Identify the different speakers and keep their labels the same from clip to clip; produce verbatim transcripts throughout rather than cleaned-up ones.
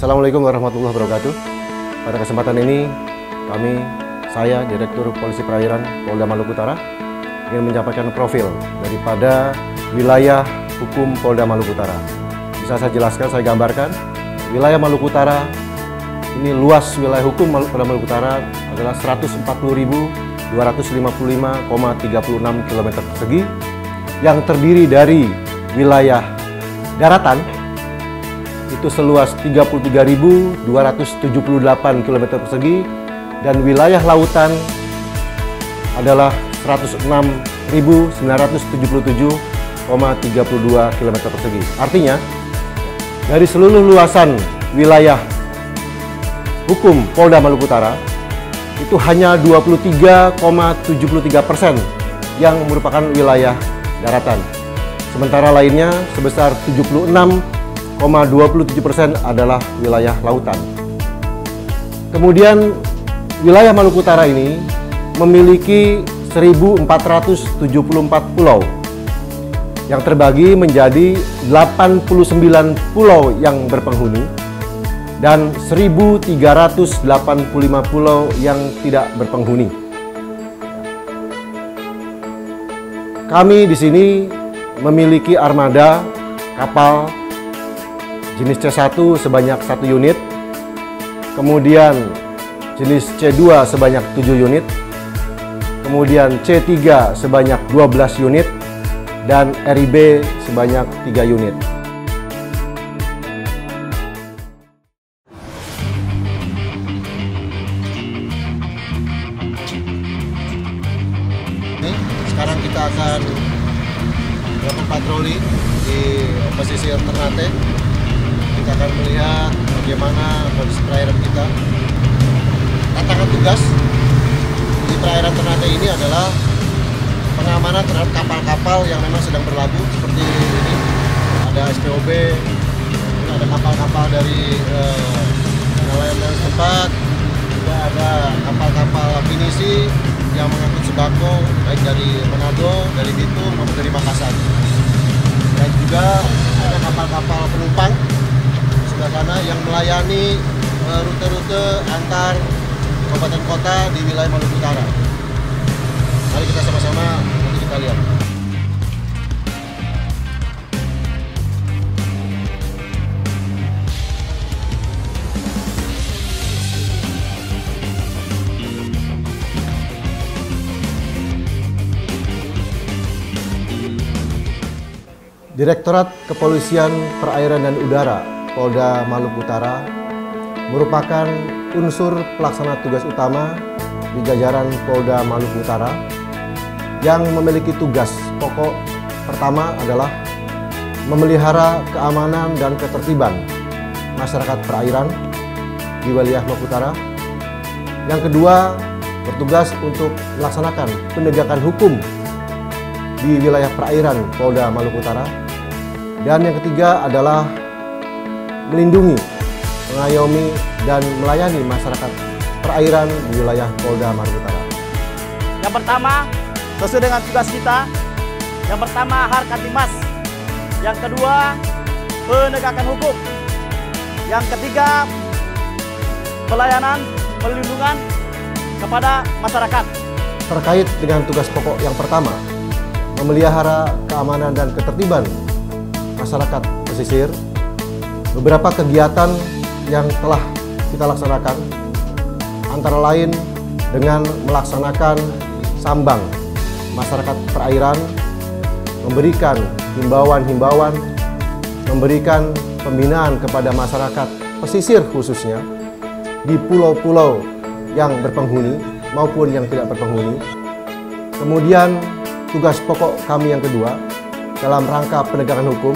Speaker 1: Assalamualaikum warahmatullahi wabarakatuh. Pada kesempatan ini, kami, saya, Direktur Polisi Perairan Polda Maluku Utara, ingin menyampaikan profil daripada wilayah hukum Polda Maluku Utara. Bisa saya jelaskan, saya gambarkan. Wilayah Maluku Utara, ini luas wilayah hukum Polda Maluku Utara adalah seratus empat puluh ribu dua ratus lima puluh lima koma tiga enam kilometer persegi, yang terdiri dari wilayah daratan, itu seluas tiga puluh tiga ribu dua ratus tujuh puluh delapan kilometer persegi, dan wilayah lautan adalah seratus enam ribu sembilan ratus tujuh puluh tujuh koma tiga dua kilometer persegi. Artinya, dari seluruh luasan wilayah hukum Polda Maluku Utara, itu hanya dua puluh tiga koma tujuh tiga persen yang merupakan wilayah daratan. Sementara lainnya sebesar tujuh puluh enam koma dua tujuh persen adalah wilayah lautan. Kemudian wilayah Maluku Utara ini memiliki seribu empat ratus tujuh puluh empat pulau yang terbagi menjadi delapan puluh sembilan pulau yang berpenghuni dan seribu tiga ratus delapan puluh lima pulau yang tidak berpenghuni. Kami di sini memiliki armada kapal jenis C satu sebanyak satu unit, kemudian jenis C dua sebanyak tujuh unit, kemudian C tiga sebanyak dua belas unit, dan R I B sebanyak tiga unit. Sekarang kita akan melakukan patroli di pesisir Ternate. Kita akan melihat bagaimana kondisi perairan kita. Tantangan tugas di perairan Ternate ini adalah pengamanan terhadap kapal-kapal yang memang sedang berlabuh seperti ini. Ada S P O B, ada kapal-kapal dari eh, nelayan setempat, juga ada kapal-kapal finisi yang mengangkut sembako baik dari Manado, dari Bitung maupun dari Makassar. Dan juga ada kapal-kapal penumpang sebelah sana yang melayani rute-rute antar kabupaten kota di wilayah Maluku Utara. Mari kita sama-sama nanti kita lihat. Direktorat Kepolisian Perairan dan Udara Polda Maluku Utara merupakan unsur pelaksana tugas utama di jajaran Polda Maluku Utara yang memiliki tugas pokok pertama adalah memelihara keamanan dan ketertiban masyarakat perairan di wilayah Maluku Utara. Yang kedua, bertugas untuk melaksanakan penegakan hukum di wilayah perairan Polda Maluku Utara. Dan yang ketiga adalah melindungi, mengayomi, dan melayani masyarakat perairan di wilayah Polda Maluku Utara.
Speaker 2: Yang pertama, sesuai dengan tugas kita. Yang pertama, Harkatimas. Yang kedua, penegakan hukum. Yang ketiga, pelayanan, perlindungan kepada masyarakat.
Speaker 1: Terkait dengan tugas pokok yang pertama, memelihara keamanan dan ketertiban masyarakat pesisir, beberapa kegiatan yang telah kita laksanakan antara lain dengan melaksanakan sambang masyarakat perairan, memberikan himbauan-himbauan, memberikan pembinaan kepada masyarakat pesisir khususnya di pulau-pulau yang berpenghuni maupun yang tidak berpenghuni. Kemudian tugas pokok kami yang kedua dalam rangka penegakan hukum,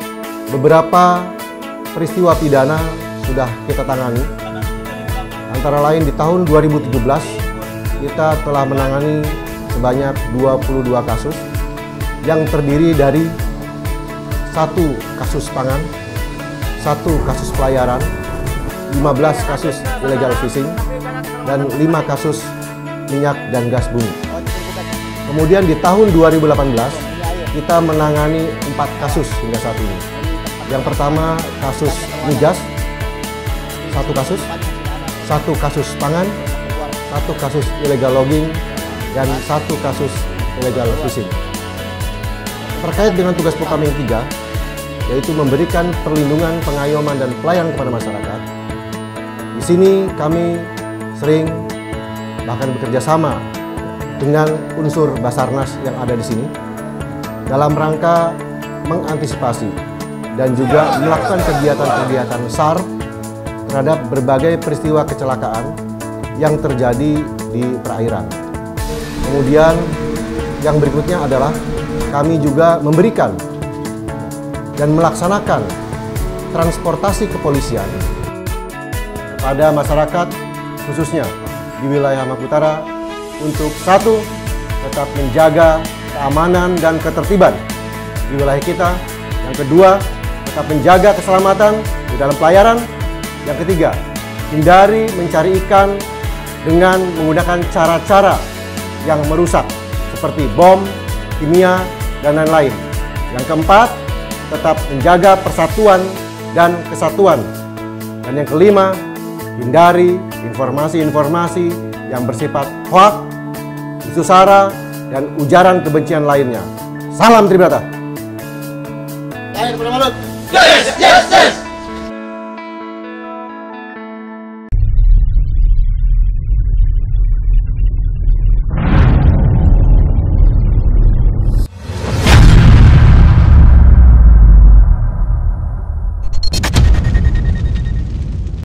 Speaker 1: beberapa peristiwa pidana sudah kita tangani. Antara lain di tahun dua ribu tujuh belas kita telah menangani sebanyak dua puluh dua kasus yang terdiri dari satu kasus pangan, satu kasus pelayaran, lima belas kasus illegal fishing, dan lima kasus minyak dan gas bumi. Kemudian di tahun dua ribu delapan belas kita menangani empat kasus hingga saat ini. Yang pertama kasus migas, satu kasus, satu kasus pangan, satu kasus illegal logging, dan satu kasus illegal fishing. Terkait dengan tugas pokok kami yang tiga, yaitu memberikan perlindungan, pengayoman, dan pelayanan kepada masyarakat. Di sini kami sering bahkan bekerja sama dengan unsur Basarnas yang ada di sini dalam rangka mengantisipasi dan juga melakukan kegiatan-kegiatan S A R terhadap berbagai peristiwa kecelakaan yang terjadi di perairan. Kemudian yang berikutnya adalah kami juga memberikan dan melaksanakan transportasi kepolisian kepada masyarakat khususnya di wilayah Maluku Utara untuk satu, tetap menjaga keamanan dan ketertiban di wilayah kita. Yang kedua, tetap menjaga keselamatan di dalam pelayaran. Yang ketiga, hindari mencari ikan dengan menggunakan cara-cara yang merusak seperti bom, kimia, dan lain-lain. Yang keempat, tetap menjaga persatuan dan kesatuan. Dan yang kelima, hindari informasi-informasi yang bersifat hoaks, isu sara, dan ujaran kebencian lainnya. Salam Tribrata.
Speaker 3: Yes, yes, yes.